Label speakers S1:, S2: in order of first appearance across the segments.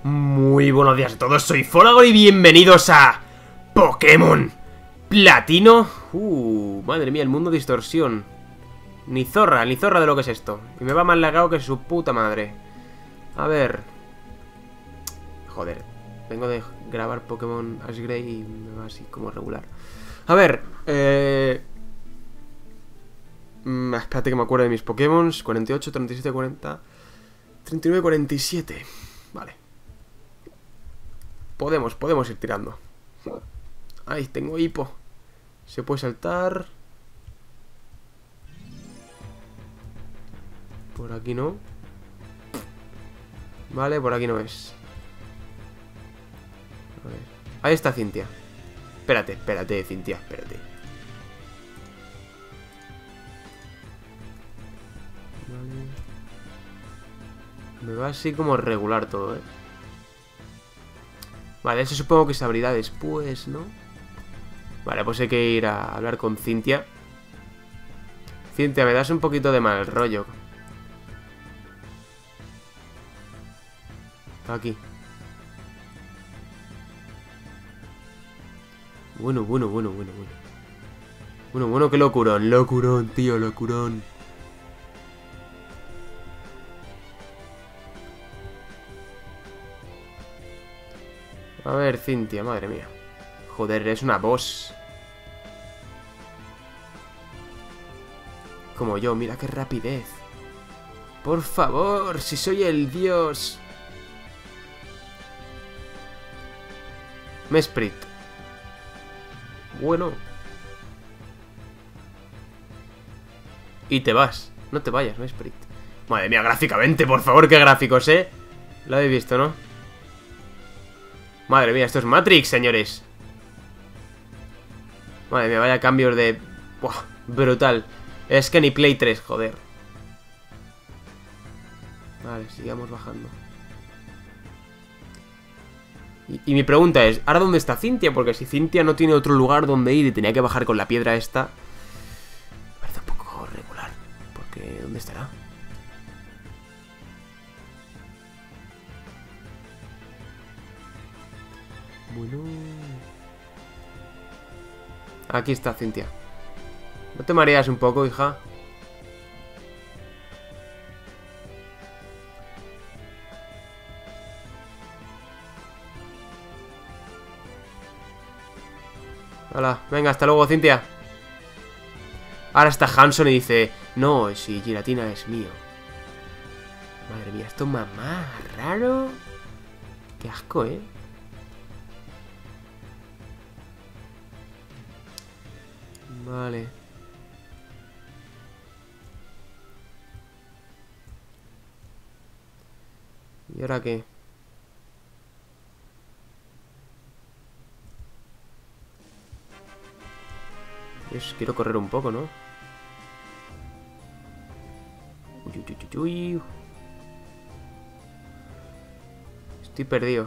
S1: Muy buenos días a todos, soy Folagor y bienvenidos a Pokémon Platino. Madre mía, el mundo distorsión. Ni zorra de lo que es esto. Y me va más lagado que su puta madre. A ver. Joder, vengo de grabar Pokémon Ash Grey y me va así como regular. A ver, espérate que me acuerdo de mis Pokémon. 48, 37, 40 39, 47. Vale. Podemos ir tirando. Ay, tengo hipo. Se puede saltar. Por aquí no. Vale, por aquí no es. A ver. Ahí está Cynthia. Espérate, Cynthia, espérate. Vale. Me va así como regular todo, Vale, eso supongo que se abrirá después, ¿no? Vale, pues hay que ir a hablar con Cynthia. Cynthia, me das un poquito de mal rollo. Aquí. Bueno, qué locurón, tío, locurón. A ver, Cynthia, madre mía. Joder, es una boss. Como yo, mira qué rapidez. Por favor, si soy el dios. Mesprit. Bueno. Y te vas. No te vayas, Mesprit. Madre mía, gráficamente, por favor, qué gráficos, Lo habéis visto, ¿no? Madre mía, esto es Matrix, señores. Madre mía, vaya cambios de... Buah, brutal. Es que ni Play 3, joder. Vale, sigamos bajando. Y mi pregunta es, ¿ahora dónde está Cynthia? Porque si Cynthia no tiene otro lugar donde ir y tenía que bajar con la piedra esta... Me parece un poco regular. Porque, ¿dónde estará? Bueno... Aquí está Cynthia. ¿No te mareas un poco, hija? Hola, venga, hasta luego, Cynthia. Ahora está Hanson y dice... No, si Giratina es mío. Madre mía, esto mamá, raro. Qué asco, Vale. ¿Y ahora qué? Quiero correr un poco, ¿no? Uy. Estoy perdido.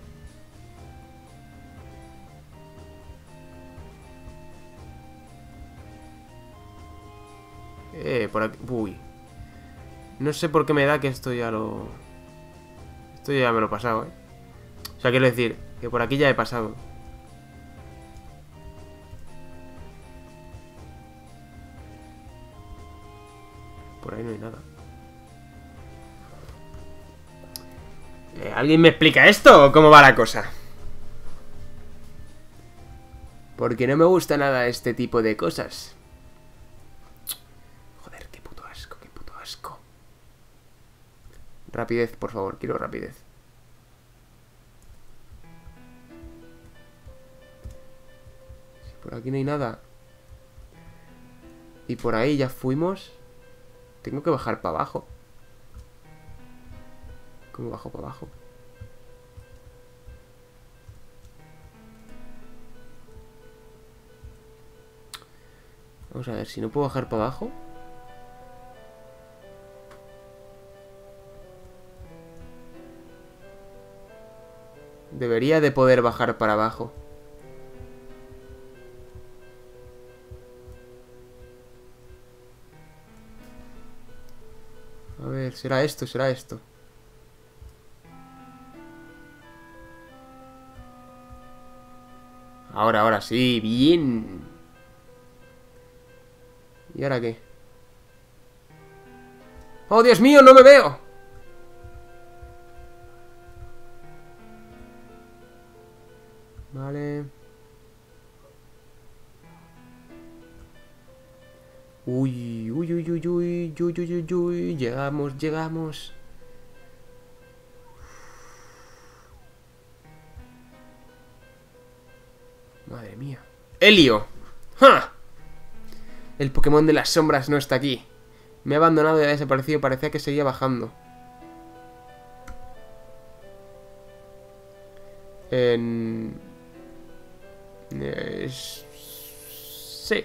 S1: Por aquí. Uy. No sé por qué me da que esto ya lo... Esto ya me lo he pasado, O sea, quiero decir, que por aquí ya he pasado. Por ahí no hay nada. ¿Alguien me explica esto o cómo va la cosa? Porque no me gusta nada este tipo de cosas. Joder, qué puto asco, qué puto asco. Rapidez, por favor, quiero rapidez. Si por aquí no hay nada. Y por ahí ya fuimos. Tengo que bajar para abajo. ¿Cómo bajo para abajo? Vamos a ver, si no puedo bajar para abajo. Debería de poder bajar para abajo. A ver, será esto, será esto. Ahora sí, bien. ¿Y ahora qué? ¡Oh, Dios mío, no me veo! Vale. Uy, uy, uy, uy, uy, uy, uy, uy, uy. Llegamos, llegamos. Madre mía. ¡Helio! ¡Ja! El Pokémon de las sombras no está aquí. Me ha abandonado y ha desaparecido. Parecía que seguía bajando. Sí.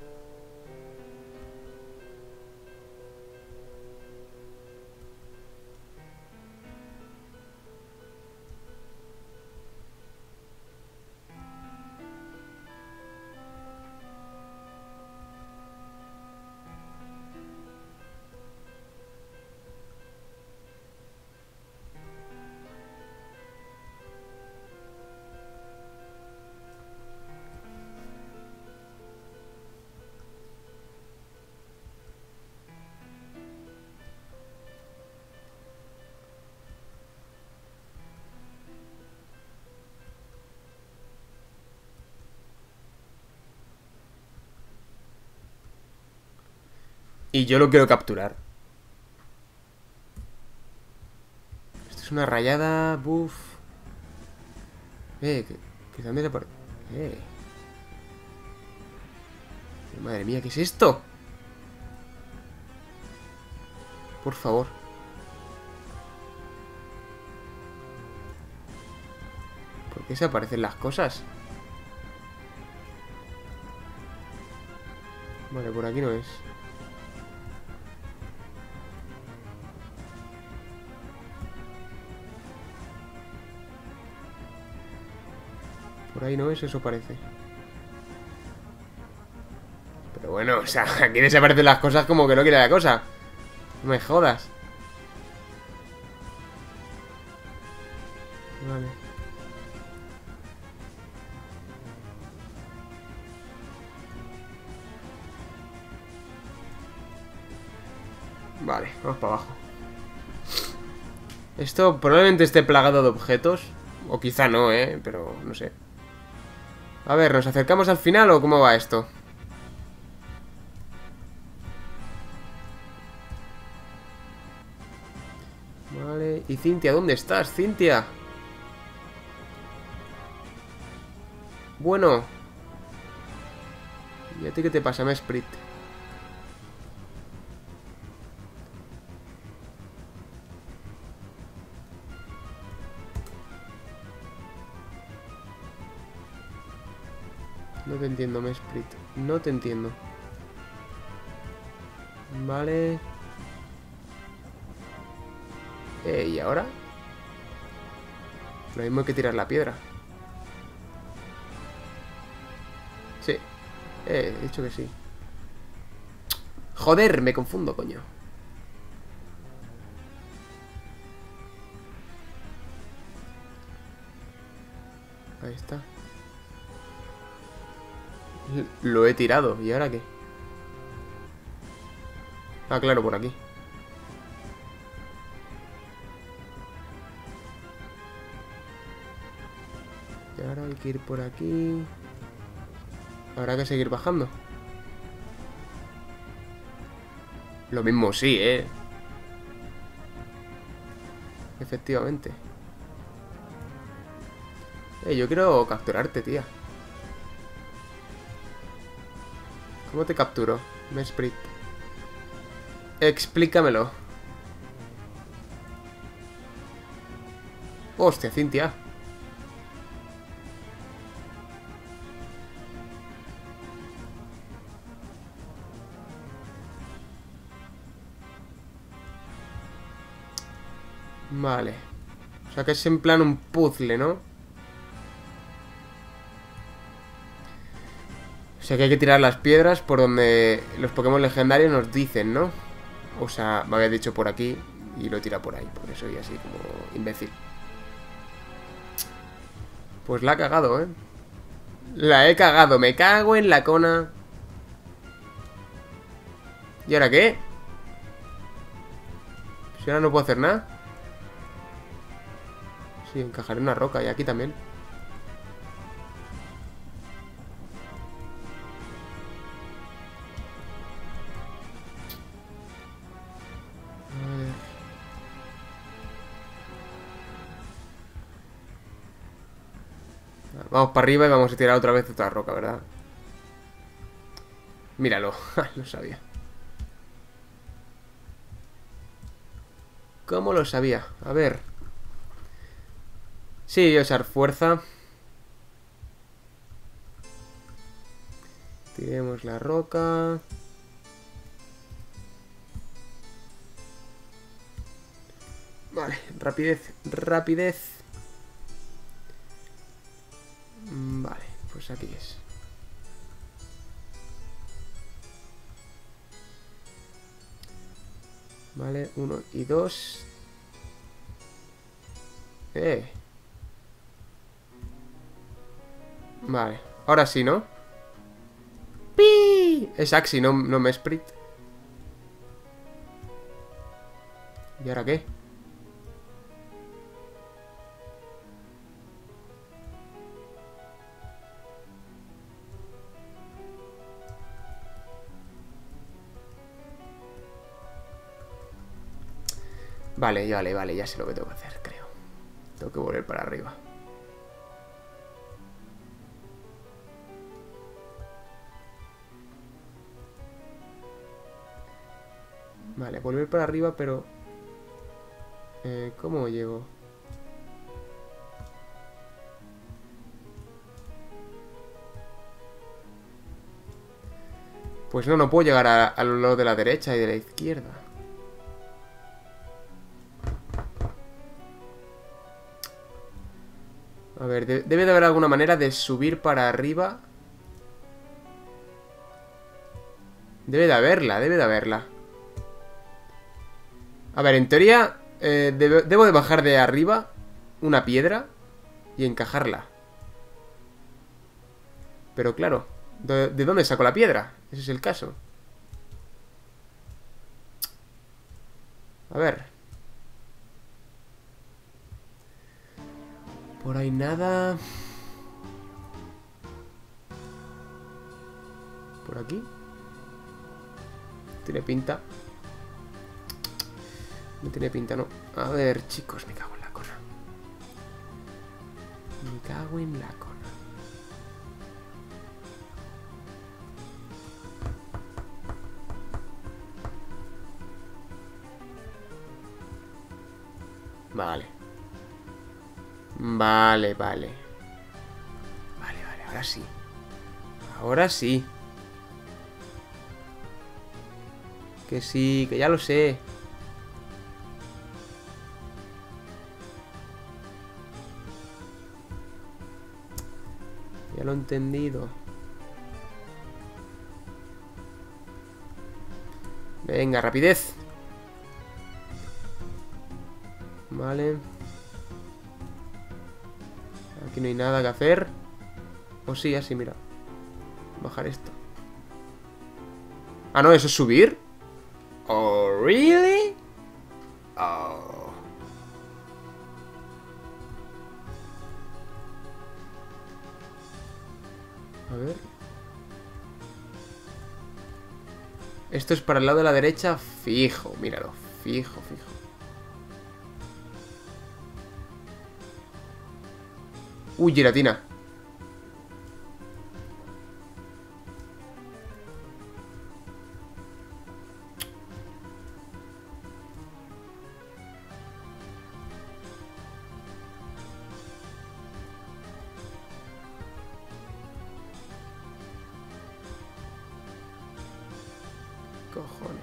S1: Y yo lo quiero capturar. Esto es una rayada. Buf. Que se han desaparecido. Madre mía, ¿qué es esto? Por favor. ¿Por qué se aparecen las cosas? Vale, por aquí no es. Por ahí no es, eso parece. Pero bueno, o sea, aquí desaparecen las cosas como que no quiere la cosa. No me jodas. Vale. Vale, vamos para abajo. Esto probablemente esté plagado de objetos. O quizá no, pero no sé. A ver, ¿nos acercamos al final o cómo va esto? Vale, y Cintia, ¿dónde estás, Cintia? Bueno. ¿Y a ti qué te pasa, Mesprit? No te entiendo, Mesprit. No te entiendo. Vale. ¿Y ahora? Lo mismo hay que tirar la piedra. Sí. He dicho que sí. Joder, me confundo, coño. Ahí está. Lo he tirado. ¿Y ahora qué? Ah, claro, por aquí. Y ahora hay que ir por aquí. Habrá que seguir bajando. Lo mismo sí, Efectivamente. Yo quiero capturarte, tía. ¿Cómo te capturo, Mesprit? Explícamelo. Hostia, Cintia. Vale. O sea que es en plan un puzzle, ¿no? O sea que hay que tirar las piedras por donde los Pokémon legendarios nos dicen, ¿no? O sea, me había dicho por aquí y lo tira por ahí. Por eso soy así como imbécil. Pues la ha cagado, La he cagado, me cago en la cona. ¿Y ahora qué? Si ahora no puedo hacer nada. Sí, encajaré una roca y aquí también. A ver. Vamos para arriba y vamos a tirar otra vez otra roca, ¿verdad? Míralo, lo sabía. ¿Cómo lo sabía? A ver. Sí, voy a usar fuerza. Tiremos la roca. Vale, rapidez, rapidez. Vale, pues aquí es. Vale, 1 y 2. Vale, ahora sí, ¿no? ¡Pi! Es Axi, no me Sprit. ¿Y ahora qué? Vale, vale, ya sé lo que tengo que hacer, creo. Tengo que volver para arriba. Vale, volver para arriba, pero... ¿cómo llego? Pues no puedo llegar a lo de la derecha y de la izquierda. A ver, debe de haber alguna manera de subir para arriba. Debe de haberla, debe de haberla. A ver, en teoría debo de bajar de arriba una piedra y encajarla. Pero claro, ¿de dónde saco la piedra? Ese es el caso. A ver. Por ahí nada. Por aquí. Tiene pinta. No tiene pinta, no. A ver, chicos, me cago en la cona. Me cago en la cona. Vale. Vale. Vale, ahora sí. Ahora sí. Que sí, que ya lo sé. Ya lo he entendido. Venga, rapidez. Vale. Aquí no hay nada que hacer. O sí, así, mira. Bajar esto. Ah, no, ¿eso es subir? Oh, ¿really? Oh. A ver. Esto es para el lado de la derecha, fijo, míralo. Fijo. Uy, gelatina. Cojones.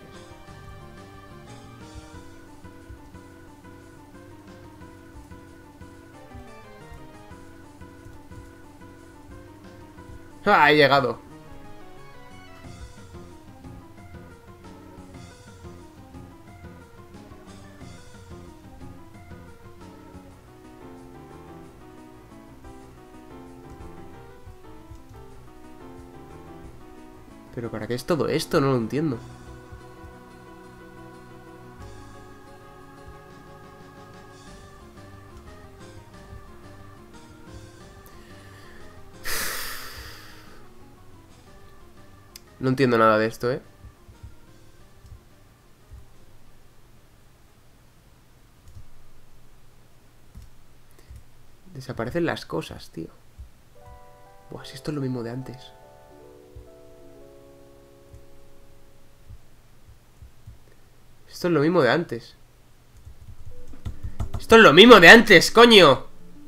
S1: ¡Ah! He llegado. ¿Pero para qué es todo esto? No lo entiendo. No entiendo nada de esto, ¿eh? Desaparecen las cosas, tío. Buah, si esto es lo mismo de antes. Esto es lo mismo de antes. ¡Esto es lo mismo de antes, coño!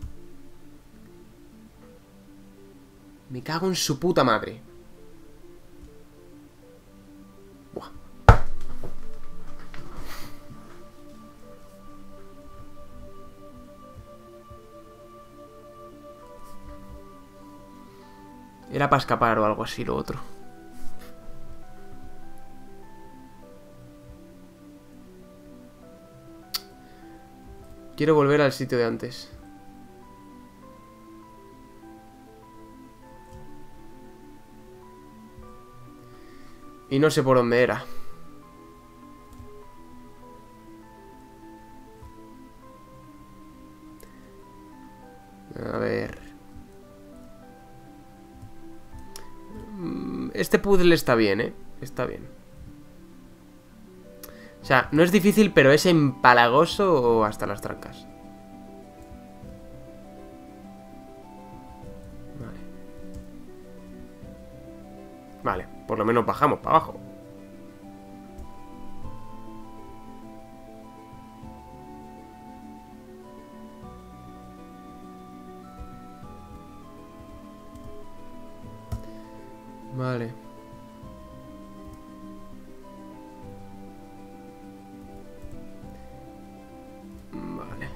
S1: Me cago en su puta madre. Buah. Era para escapar o algo así, lo otro. Quiero volver al sitio de antes. Y no sé por dónde era. A ver. Este puzzle está bien, ¿eh? Está bien. O sea, no es difícil, pero es empalagoso hasta las trancas. Vale. Vale, por lo menos bajamos para abajo. Vale. Vale.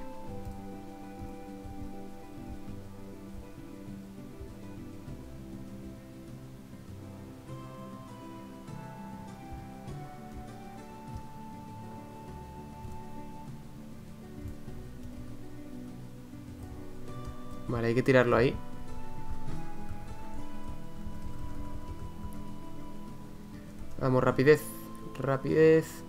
S1: Vale, hay que tirarlo ahí. Vamos, rapidez. Rapidez.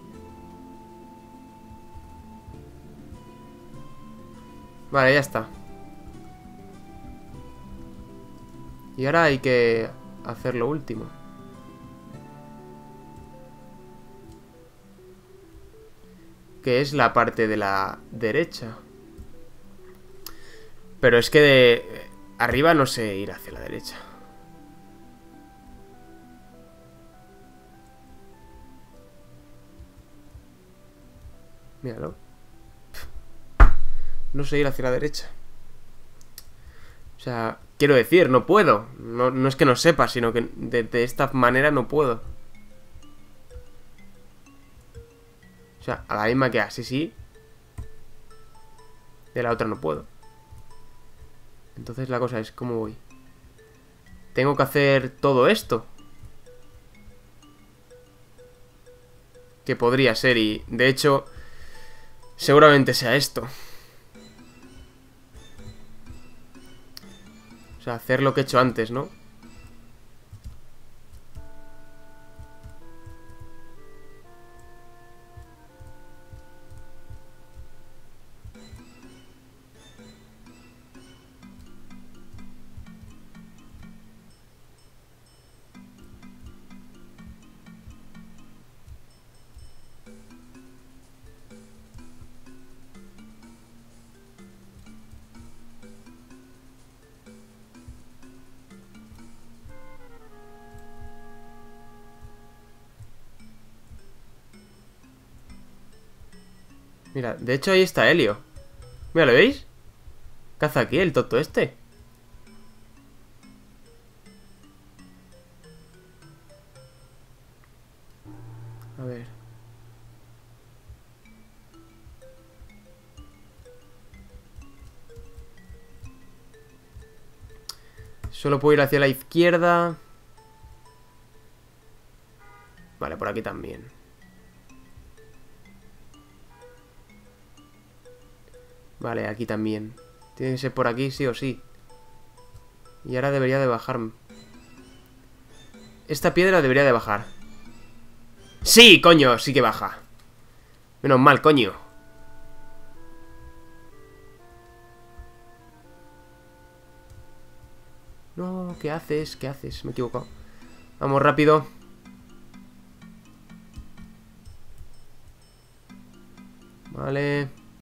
S1: Vale, ya está. Y ahora hay que hacer lo último. Que es la parte de la derecha. Pero es que de arriba no sé ir hacia la derecha. Míralo. No sé ir hacia la derecha. O sea, quiero decir, no puedo. No es que no sepa, sino que de esta manera no puedo. O sea, a la misma que así sí. De la otra no puedo. Entonces la cosa es, ¿cómo voy? Tengo que hacer todo esto. Que podría ser y, de hecho, seguramente sea esto. O sea, hacer lo que he hecho antes, ¿no? Mira, de hecho ahí está Helio. Mira, ¿lo veis? ¿Qué hace aquí el tonto este? A ver. Solo puedo ir hacia la izquierda. Vale, por aquí también. Vale, aquí también. Tiene que ser por aquí sí o sí. Y ahora debería de bajarme. Esta piedra debería de bajar. ¡Sí, coño! Sí que baja. Menos mal, coño. No, ¿qué haces? ¿Qué haces? Me he equivocado. Vamos rápido. Vale.